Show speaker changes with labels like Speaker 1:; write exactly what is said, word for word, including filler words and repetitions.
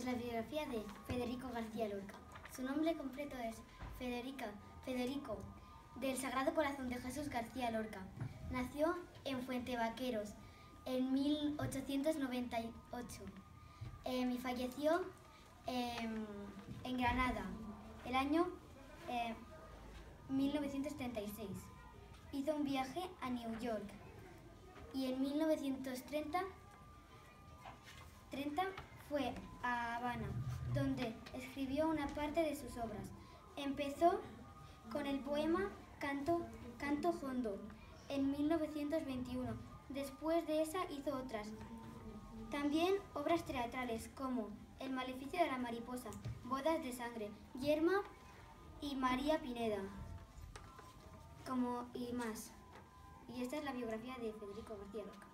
Speaker 1: es la biografía de Federico García Lorca. Su nombre completo es Federica, Federico del Sagrado Corazón de Jesús García Lorca. Nació en Fuentevaqueros en mil ochocientos noventa y ocho eh, y falleció eh, en Granada el año eh, mil novecientos treinta y seis. Hizo un viaje a New York y en mil novecientos treinta fue a Habana, donde escribió una parte de sus obras. Empezó con el poema Canto, Canto Hondo en mil novecientos veintiuno. Después de esa hizo otras. También obras teatrales como El maleficio de la mariposa, Bodas de sangre, Yerma y María Pineda, como y más. Y esta es la biografía de Federico García Lorca.